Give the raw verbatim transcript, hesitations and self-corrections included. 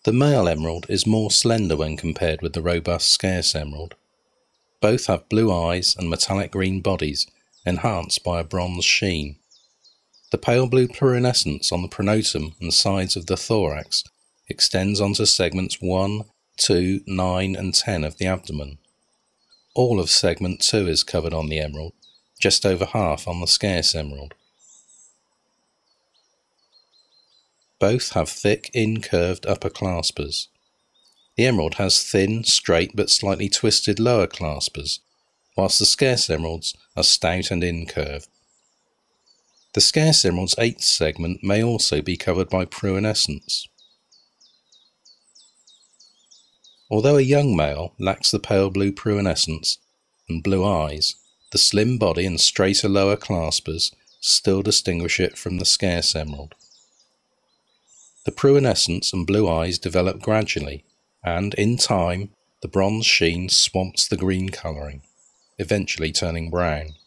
The male emerald is more slender when compared with the robust scarce emerald. Both have blue eyes and metallic green bodies, enhanced by a bronze sheen. The pale blue pearlescence on the pronotum and sides of the thorax extends onto segments one, two, nine and ten of the abdomen. All of segment two is covered on the emerald, just over half on the scarce emerald. Both have thick, incurved upper claspers. The emerald has thin, straight but slightly twisted lower claspers, whilst the scarce emeralds are stout and incurved. The scarce emerald's eighth segment may also be covered by pruinescence. Although a young male lacks the pale blue pruinescence and blue eyes, the slim body and straighter lower claspers still distinguish it from the scarce emerald. The pruinescence and blue eyes develop gradually, and in time the bronze sheen swamps the green colouring, eventually turning brown.